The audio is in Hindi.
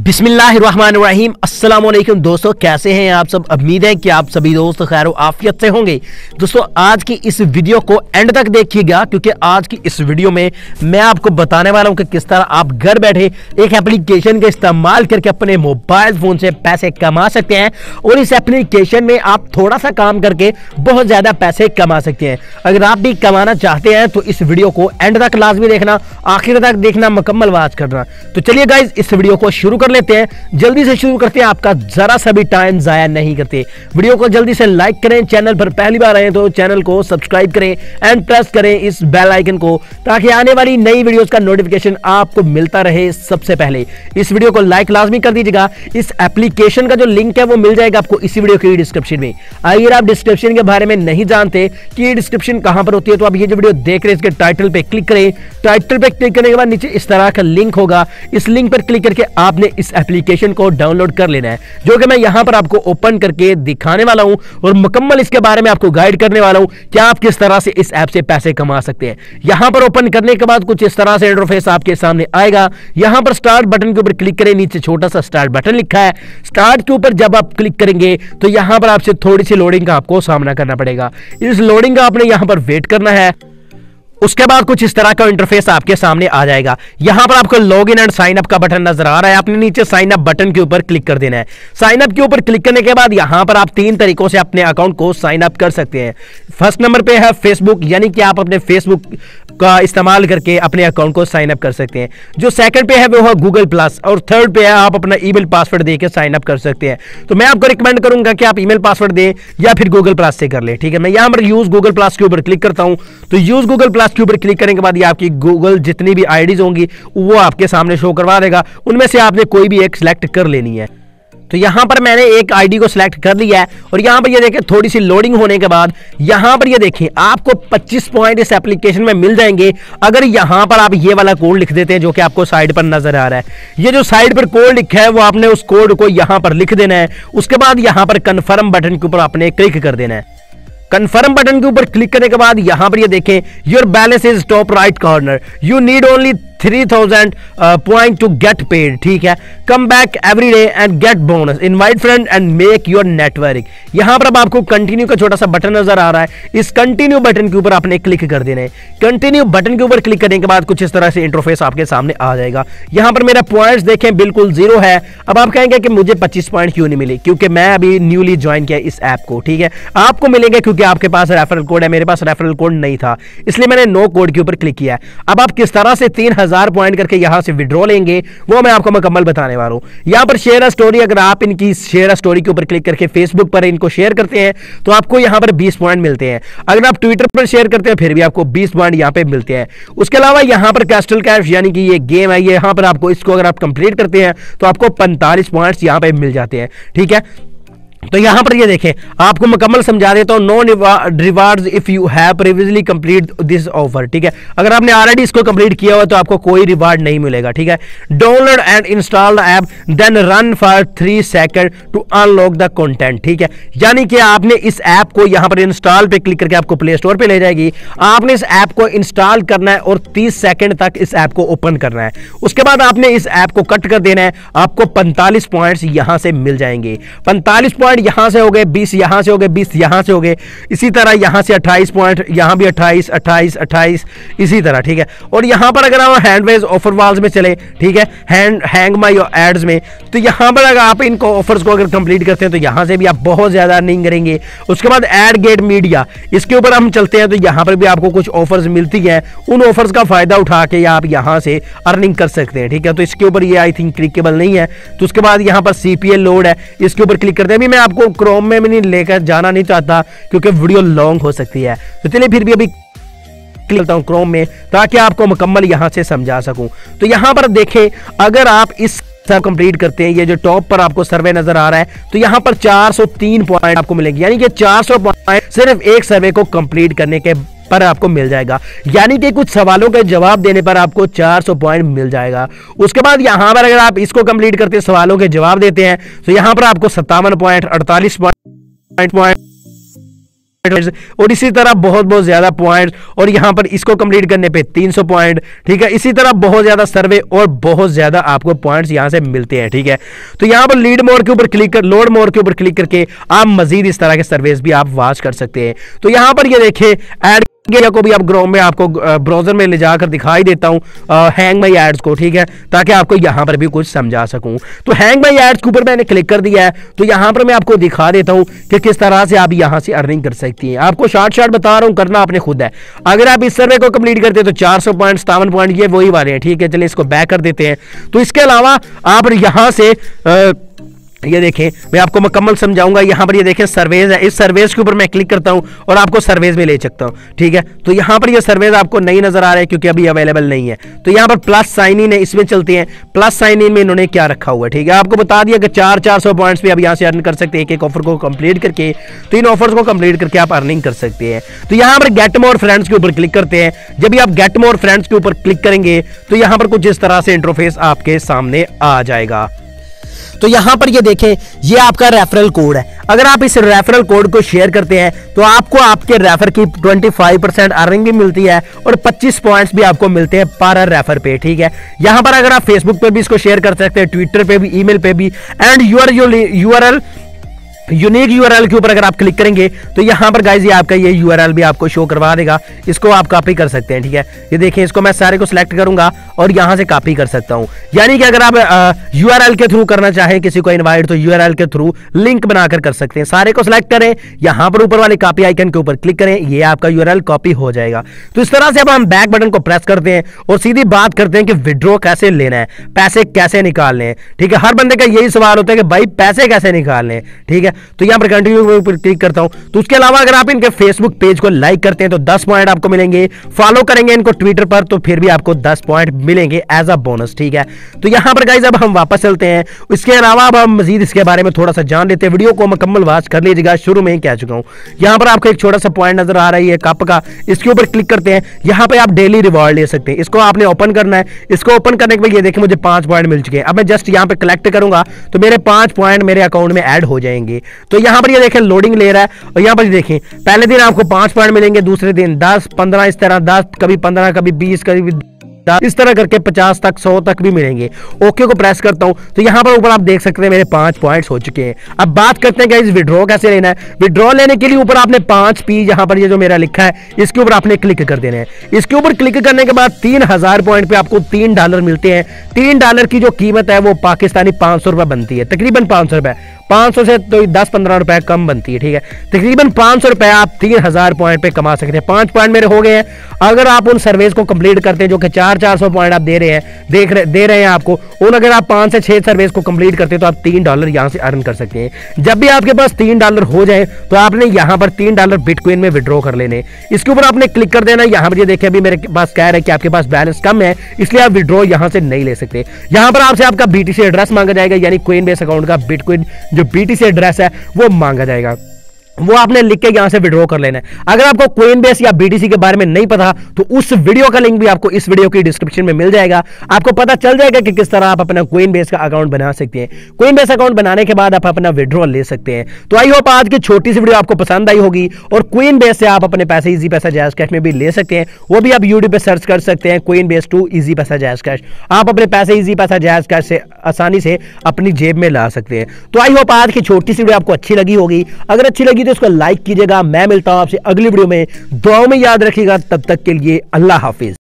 बिस्मिल्लाहिर्रहमानिर्रहीम। अस्सलाम वालेकुम दोस्तों, कैसे हैं आप सब। उम्मीद है कि आप सभी दोस्त खैर आफियत से होंगे। दोस्तों आज की इस वीडियो को एंड तक देखिएगा, क्योंकि आज की इस वीडियो में मैं आपको बताने वाला हूं कि किस तरह आप घर बैठे एक एप्लीकेशन का इस्तेमाल करके अपने मोबाइल फोन से पैसे कमा सकते हैं, और इस एप्लीकेशन में आप थोड़ा सा काम करके बहुत ज्यादा पैसे कमा सकते हैं। अगर आप भी कमाना चाहते हैं तो इस वीडियो को एंड तक लाजमी देखना, आखिर तक देखना, मुकम्मल वाच करना। तो चलिए गाइज इस वीडियो को शुरू कर लेते हैं। जल्दी से शुरू करते हैं, आपका जरा सा भी टाइम जाया नहीं करते। वीडियो को जल्दी से लाइक करें, चैनल पर पहली बार आए तो चैनल को सब्सक्राइब करें एंड प्रेस करें इस बेल आइकन को, ताकि आने वाली नई वीडियोस का नोटिफिकेशन आपको मिलता रहे सबसे पहले। इस वीडियो को लाइक लाजमी कर दीजिएगा। इस एप्लीकेशन का जो लिंक है वो मिल जाएगा आपको इसी वीडियो की डिस्क्रिप्शन में। अगर आप डिस्क्रिप्शन के बारे में नहीं जानते कि ये डिस्क्रिप्शन कहां पर होती है, तो आप ये जो वीडियो देख रहे हैं इसके टाइटल पे क्लिक करें। टाइटल पे क्लिक करने के बाद नीचे इस तरह का लिंक होगा, इस लिंक पर क्लिक करके आपने इस एप्लीकेशन को डाउनलोड कर लेना है, जो कि मैं यहां पर आपको ओपन करके दिखाने वाला हूं और मुकम्मल इसके बारे में आपको गाइड करने वाला हूं कि आप किस तरह से इस ऐप से पैसे कमा सकते हैं। यहां पर ओपन करने के बाद कुछ इस तरह से इंटरफेस आपके सामने आएगा। यहां पर स्टार्ट बटन के ऊपर क्लिक करें, नीचे छोटा सा स्टार्ट बटन लिखा है। स्टार्ट के ऊपर जब आप क्लिक करेंगे तो यहां पर आपसे थोड़ी सी लोडिंग का आपको सामना करना पड़ेगा। इस लोडिंग का आपने यहां पर वेट करना है। उसके बाद कुछ इस तरह का इंटरफेस आपके सामने आ जाएगा। यहां पर आपको लॉगिन एंड साइन अप का बटन नजर आ रहा है, आपने नीचे साइन अप बटन के ऊपर क्लिक कर देना है। साइन अप के ऊपर क्लिक करने के बाद यहां पर आप तीन तरीकों से अपने अकाउंट को साइन अप कर सकते हैं। फर्स्ट नंबर पे है फेसबुक, यानी कि आप अपने फेसबुक का इस्तेमाल करके अपने अकाउंट को साइन अप कर सकते हैं। जो सेकंड पे है वो है गूगल प्लस, और थर्ड पे है आप अपना ईमेल पासवर्ड देकर साइन अप कर सकते हैं। तो मैं आपको रिकमेंड करूंगा कि आप ईमेल पासवर्ड दें या फिर गूगल प्लस से कर ले। ठीक है, मैं यहां पर यूज गूगल प्लस के ऊपर क्लिक करता हूं। तो यूज गूगल प्लस के ऊपर क्लिक करने के बाद ये आपकी गूगल जितनी भी आईडीज होंगी वो आपके सामने शो करवा देगा, उनमें से आपने कोई भी एक सिलेक्ट कर लेनी है। तो यहां पर मैंने एक आईडी को सिलेक्ट कर लिया है, और यहां पर ये देखें थोड़ी सी लोडिंग होने के बाद यहां पर ये देखें आपको 25 पॉइंट इस एप्लीकेशन में मिल जाएंगे, अगर यहां पर आप ये वाला कोड लिख देते हैं जो कि आपको साइड पर नजर आ रहा है। ये जो साइड पर कोड लिखा है वो आपने उस कोड को यहां पर लिख देना है। उसके बाद यहां पर कन्फर्म बटन के ऊपर आपने क्लिक कर देना है। कंफर्म बटन के ऊपर क्लिक करने के बाद यहां पर ये देखें your balance is top right corner, you need only 3000 point to get paid. ठीक है, come back every day and get bonus, invite friend and make your network. यहां पर अब आपको कंटिन्यू का छोटा सा बटन नजर आ रहा है, इस कंटिन्यू बटन के ऊपर आपने क्लिक कर देना है। कंटिन्यू बटन के ऊपर क्लिक करने के बाद कुछ इस तरह से इंटरफेस आपके सामने आ जाएगा। यहां पर मेरा पॉइंट्स देखें बिल्कुल जीरो है। अब आप कहेंगे कि मुझे 25 पॉइंट क्यों नहीं मिले, क्योंकि मैं अभी न्यूली ज्वाइन किया इस ऐप को। ठीक है, आपको मिलेंगे क्योंकि आपके पास रेफरल कोड है, मेरे पास रेफरल कोड नहीं था, इसलिए मैंने नो कोड के ऊपर क्लिक किया। अब आप किस तरह से 3000 पॉइंट करके यहां से विड्रॉ लेंगे वो मैं आपको मुकम्मल बताने वाला हूं। यहां पर शेयर अ स्टोरी, अगर आप इनकी शेयर अ स्टोरी के ऊपर क्लिक करके फेसबुक पर इनको शेयर करते हैं तो आपको यहां पर 20 पॉइंट मिलते हैं। अगर आप ट्विटर पर शेयर करते हैं फिर भी आपको 20 पॉइंट यहां पे मिलते हैं। उसके अलावा यहां पर कैस्टल कैश यानी कि ये गेम है, यहां पर आपको इसको अगर आप कंप्लीट करते हैं तो आपको 45 पॉइंट्स यहां पे मिल जाते हैं। ठीक है, तो यहां पर ये देखें आपको मुकम्मल समझा देता हूं। No rewards if you have previously complete this offer. ठीक है, अगर आपने ऑलरेडी इसको कंप्लीट किया हुआ तो आपको कोई रिवार्ड नहीं मिलेगा। ठीक है, download and install the app then run for 3 second to unlock the content. ठीक है, यानी कि आपने इस ऐप को यहां पर इंस्टॉल पे क्लिक करके आपको प्ले स्टोर पे ले जाएगी। आपने इस ऐप को इंस्टॉल करना है और 30 सेकंड तक इस ऐप को ओपन करना है। उसके बाद आपने इस ऐप को कट कर देना है, आपको 45 पॉइंट्स यहां से मिल जाएंगे। 45 पॉइंट यहां से हो गए, 20 यहां से हो गए, 20 यहां से हो गए, इसी तरह यहां से 28 पॉइंट, यहां भी 28 28 28 इसी तरह। ठीक है, और यहां पर अगर हम हैंडवेज ऑफर वाल्स में चले, ठीक है, हैंग माई एड्स में, तो यहां पर अगर आप इनको ऑफर्स को अगर कंप्लीट करते हैं तो यहां से भी आप बहुत ज्यादा अर्निंग करेंगे। उसके बाद एड गेट मीडिया, इसके ऊपर हम चलते हैं तो यहां पर भी आपको कुछ ऑफर्स मिलती हैं, उन ऑफर्स का फायदा उठा के आप यहां से अर्निंग कर सकते हैं। ठीक है, तो इसके ऊपर ये आई थिंक क्लिकेबल नहीं है। तो उसके बाद यहां पर सीपीएल लोड है, इसके ऊपर क्लिक करते हैं। अभी मैं आपको क्रोम में नहीं लेकर जाना नहीं चाहता क्योंकि वीडियो लॉन्ग हो सकती है, तो चलिए फिर भी अभी क्लिक क्रोम में ताकि आपको मुकम्मल यहां से समझा सकूं। तो यहां पर देखें अगर आप इस सब कंप्लीट करते हैं, ये जो टॉप पर आपको सर्वे नजर आ रहा है, तो यहां पर 403 पॉइंट आपको मिलेंगे, यानी कि 400 पॉइंट सिर्फ एक सर्वे को कंप्लीट करने के पर आपको मिल जाएगा। यानी कि कुछ सवालों के जवाब देने पर आपको 400 पॉइंट मिल जाएगा। उसके बाद यहां पर अगर आप इसको कंप्लीट करते हैं, सवालों के जवाब देते हैं, तो यहां पर आपको 57 पॉइंट 48 पॉइंट और इसी तरह बहुत बहुत ज्यादा पॉइंट्स, और यहां पर इसको कंप्लीट करने पे 300 पॉइंट, ठीक है। इसी तरह बहुत ज्यादा सर्वे और बहुत ज्यादा आपको पॉइंट्स यहां से मिलते हैं, ठीक है। तो यहां पर लीड मोर के ऊपर क्लिक कर, लोड मोर के ऊपर क्लिक करके आप मजीद इस तरह के सर्वेस भी आप वॉच कर सकते हैं। तो यहां पर ये देखिए ऐड को भी आप ग्रोम में आपको ब्राउजर में ले जाकर दिखाई देता हूं हैंग माई एड्स को, ठीक है, ताकि आपको यहां पर भी कुछ समझा सकूं। तो हैंग माई एड्स के ऊपर मैंने क्लिक कर दिया है। तो यहां पर मैं आपको दिखा देता हूं कि किस तरह से आप यहां से अर्निंग कर सकती हैं। आपको शॉर्ट बता रहा हूं, करना आपने खुद है। अगर आप इस सर्वे को कंप्लीट करते हैं तो 400 पॉइंट, 57 पॉइंट ये वही वाले हैं, ठीक है। चलिए इसको बैक कर देते हैं। तो इसके अलावा आप यहां से ये देखें, मैं आपको मुकम्मल समझाऊंगा। यहां पर ये देखें सर्वेज है, इस सर्वेज के ऊपर मैं क्लिक करता हूं और आपको सर्वेज में ले सकता हूं, ठीक है। तो यहां पर ये सर्वेज आपको नहीं नजर आ रहे हैं क्योंकि अभी अवेलेबल नहीं है। तो यहां पर प्लस साइन इन है, इसमें चलते हैं। प्लस साइन इन में इन्होंने क्या रखा हुआ है, ठीक है। आपको बता दिया कि 400 पॉइंट्स भी आप यहां से अर्न कर सकते हैं, एक ऑफर को कंप्लीट करके। तो इन ऑफर्स को कंप्लीट करके आप अर्निंग कर सकते हैं। तो यहां पर गेट मोर फ्रेंड्स के ऊपर क्लिक करते हैं। जब भी आप गेट मोर फ्रेंड्स के ऊपर क्लिक करेंगे तो यहां पर कुछ इस तरह से इंटरफेस आपके सामने आ जाएगा। तो यहां पर ये देखें, ये आपका रेफरल कोड है। अगर आप इस रेफरल कोड को शेयर करते हैं तो आपको आपके रेफर की 25% अर्निंग भी मिलती है और 25 पॉइंट्स भी आपको मिलते हैं पर रेफर पे, ठीक है। यहां पर अगर आप फेसबुक पे भी इसको शेयर कर सकते हैं, ट्विटर पे भी, ईमेल पे भी, एंड यूआरएल यूनिक यूआरएल के ऊपर अगर आप क्लिक करेंगे तो यहां पर गाइस ये आपका ये यूआरएल भी आपको शो करवा देगा। इसको आप कॉपी कर सकते हैं, ठीक है। ये देखिए, इसको मैं सारे को सिलेक्ट करूंगा और यहां से कॉपी कर सकता हूं। यानी कि अगर आप यूआरएल के थ्रू करना चाहें किसी को इनवाइट, तो यूआरएल के थ्रू लिंक बनाकर कर सकते हैं। सारे को सिलेक्ट करें, यहां पर ऊपर वाले कॉपी आइकन के ऊपर क्लिक करें, ये आपका यूआरएल कॉपी हो जाएगा। तो इस तरह से अब हम बैक बटन को प्रेस करते हैं और सीधी बात करते हैं कि विड्रॉ कैसे लेना है, पैसे कैसे निकालने हैं, ठीक है। हर बंदे का यही सवाल होता है कि भाई पैसे कैसे निकालने हैं, ठीक है। तो यहां पर कंटिन्यू पर क्लिक करता हूं। तो उसके अलावा अगर आप इनके फेसबुक पेज को लाइक करते हैं तो 10 पॉइंट आपको मिलेंगे। फॉलो करेंगे इनको ट्विटर पर तो फिर भी आपको 10 पॉइंट मिलेंगे एज अ बोनस, ठीक है। तो यहां पर गाइस अब हम वापस चलते हैं। इसके अलावा अब हम मजीद इसके बारे में थोड़ा सा जान लेते हैं। वीडियो को मुकम्मल वॉच कर लीजिएगा, शुरू में ही कह चुका हूं। यहां पर आपको एक छोटा सा पॉइंट नजर आ रही है कप का, इसके ऊपर क्लिक करते हैं। यहां पर आप डेली रिवॉर्ड ले सकते हैं। इसको आपने ओपन करना है। इसको ओपन करने के बाद ये देखिए मुझे 5 पॉइंट मिल चुके हैं। अब मैं जस्ट यहां पर कलेक्ट करूंगा तो मेरे 5 पॉइंट मेरे अकाउंट में ऐड हो जाएंगे। तो यहां पर ये देखें लोडिंग ले रहा है और यहां पर देखें पहले दिन आपको 5 पॉइंट मिलेंगे, दूसरे दिन 10, 15, इस तरह 10, कभी 15, कभी 20, कभी इस तरह करके 50 तक, 100 तक भी मिलेंगे। ओके को प्रेस करता हूं तो यहां पर ऊपर आप देख सकते हैं मेरे 5 पॉइंट्स हो चुके हैं। अब बात करते हैं गाइस विड्रॉ कैसे लेना है। विड्रॉ लेने के लिए ऊपर आपने 5P यहां पर ये जो मेरा लिखा है इसके ऊपर आपने क्लिक कर देना है। इसके ऊपर क्लिक करने के बाद 3000 पॉइंट पे आपको $3 मिलते हैं। $3 की जो कीमत है वो पाकिस्तानी 500 रुपए बनती है, तकरीबन 500 रुपए। 500 से तो 10-15 रुपए कम बनती है, ठीक है। तकरीबन 500 रुपए आप 3000 पॉइंट पे कमा सकते हैं। 5 पॉइंट मेरे हो गए हैं। अगर आप उन सर्वेस को कंप्लीट करते हैं जो कि 400 पॉइंट आप दे रहे हैं, दे रहे हैं आपको, उन अगर आप 5 से 6 सर्वेस को कंप्लीट करते हैं तो आप $3 यहां से अर्न कर सकते हैं। जब भी आपके पास $3 हो जाए तो आपने यहां पर $3 बिटकॉइन में विड्रॉ कर लेने। इसके ऊपर आपने क्लिक कर देना। यहां पर ये देखिए अभी मेरे पास कह रहा है कि आपके पास बैलेंस कम है, इसलिए आप विड्रॉ यहां से नहीं ले सकते। यहां पर आपसे आपका BTC एड्रेस मांगा जाएगा, यानी कोइनबेस अकाउंट का बिटकॉइन जो BTC एड्रेस है वो मांगा जाएगा। वो आपने लिख के यहां से विड्रॉ कर लेना है। अगर आपको कोइनबेस या BTC के बारे में नहीं पता तो उस वीडियो का लिंक भी आपको इस वीडियो की डिस्क्रिप्शन में मिल जाएगा। आपको पता चल जाएगा कि किस तरह आप अपना कोइनबेस का अकाउंट बना सकते हैं। कोइनबेस अकाउंट बनाने के बाद आप अपना विड्रॉ ले सकते हैं। तो आई होप आज की छोटी सी वीडियो आपको पसंद आई होगी और कोइनबेस से आप अपने पैसे इजी पैसा जायज कैश में भी ले सकते हैं। वो भी आप यूट्यूब पे सर्च कर सकते हैं कोइनबेस टू इजी पैसा जायज कैश। आप अपने पैसे इजी पैसा जायज कैश से आसानी से अपनी जेब में ला सकते हैं। तो आई होप आज की छोटी सी वीडियो आपको अच्छी लगी होगी। अगर अच्छी लगी तो इसको लाइक कीजिए। मैं मिलता हूं आपसे अगली वीडियो में। दुआओं में याद रखिएगा। तब तक के लिए अल्लाह हाफिज।